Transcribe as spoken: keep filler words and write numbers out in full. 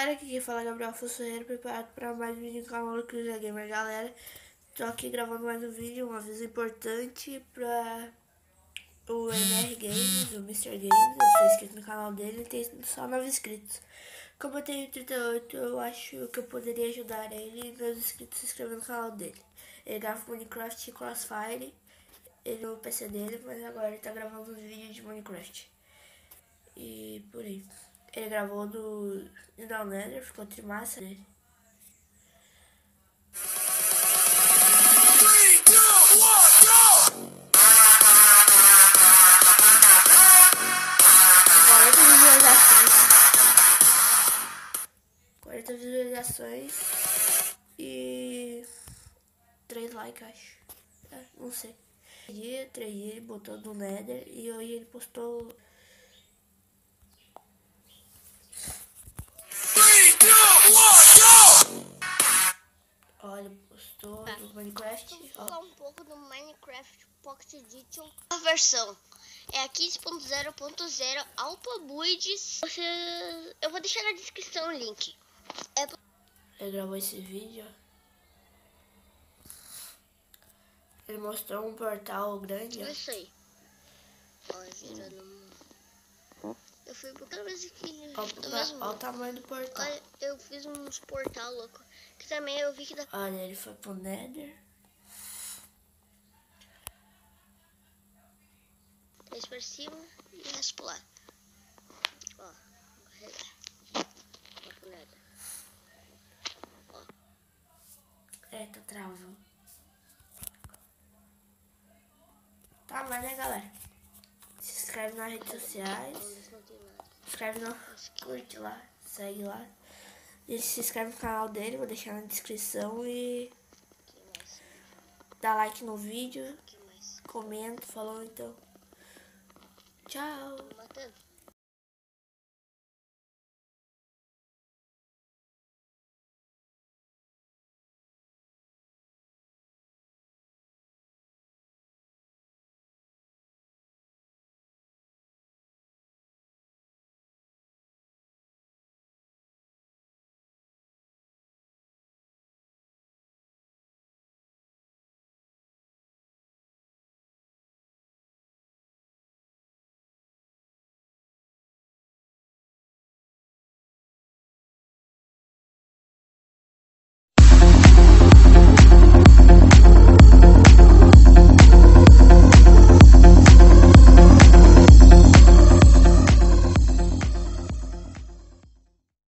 galera, aqui quem fala é Gabriel Fossoeiro, preparado para mais um vídeo no canal do Cruza Gamer. Galera, tô aqui gravando mais um vídeo, um aviso importante para o M R Games, o mister Games. Eu sou inscrito no canal dele, tem só nove inscritos. Como eu tenho trinta e oito, eu acho que eu poderia ajudar ele e meus inscritos se inscrevendo no canal dele. Ele grava Minecraft e Crossfire, ele no P C dele, mas agora ele tá gravando um vídeo de Minecraft. E por aí. Ele gravou do Down Nether, ficou trimassa dele. three, two, one, go! quarenta visualizações. quarenta visualizações e três likes, acho. É, não sei. três dias, três dias ele botou do Nether e hoje ele postou. Olha, postou tá. do Minecraft. Vamos falar um pouco do Minecraft Pocket Edition. A versão é a quinze ponto zero ponto zero Alpha Builds. Você... Eu vou deixar na descrição o link. É... Ele gravou esse vídeo. Ele mostrou um portal grande. É isso aí. Ó, girando. Hum. Eu fui por cada vez aqui. Olha o tamanho do portal. Olha, eu fiz uns portal louco. Que também eu vi que dá. Olha, ele foi pro Nether. Três pra cima e resto pro lado. Ó, carregar. Ó pro Nether. Ó. É, tá travando. Tá, mas né, galera? Se inscreve nas redes sociais. Se inscreve no. Curte lá, segue lá. E se inscreve no canal dele, vou deixar na descrição e dá like no vídeo, comenta, falou então. Tchau.